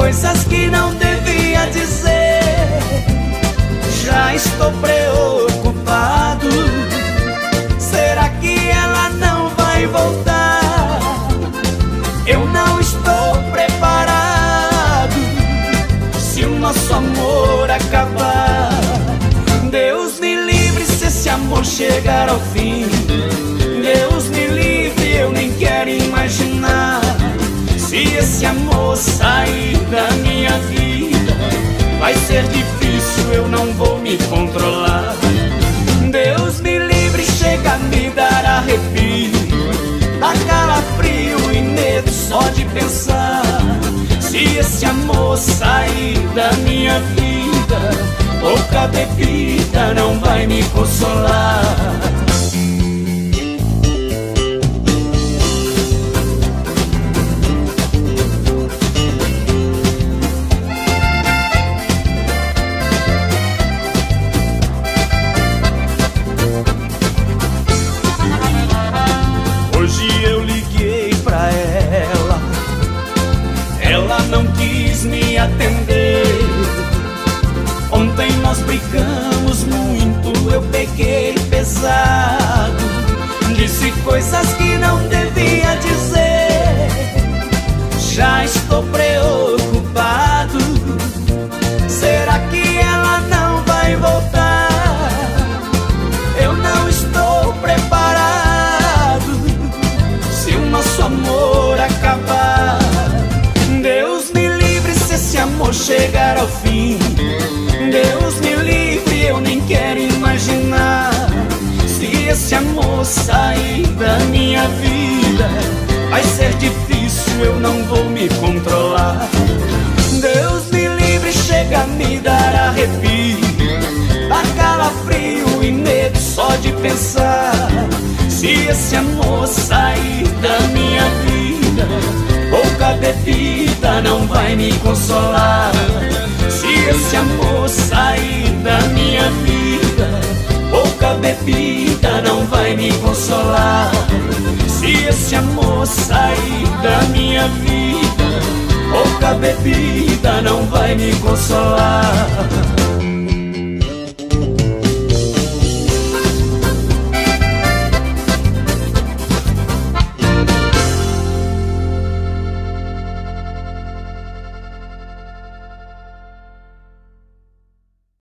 coisas que não devia dizer. Já estou preocupado. Será que ela não vai voltar? Eu não estou preparado se o nosso amor acabar. Deus me livre se esse amor chegar ao fim. Deus me livre, eu nem quero imaginar. Se esse amor sair da minha vida, vai ser difícil, eu não vou me controlar. Deus me livre, chega a me dar arrepio, dá calafrio e medo só de pensar. Se esse amor sair da minha vida, pouca bebida não vai me consolar. Hoje eu liguei pra ela, ela não quis me atender. Ontem nós brigamos muito, eu peguei pesado, disse coisas que não devia dizer. Já estou preocupado. Será que ela não vai voltar? Eu não estou preparado se o nosso amor acabar. Deus me livre se esse amor chegar ao fim. Deus me livre, eu nem quero imaginar. Se esse amor sair da minha vida, vai ser difícil, eu não vou me controlar. Deus me livre, chega a me dar arrepio, dá calafrio e medo só de pensar. Se esse amor sair da minha vida, pouca bebida não vai me consolar. Se esse amor sair da minha vida, pouca bebida não vai me consolar. Se esse amor sair da minha vida, pouca bebida não vai me consolar.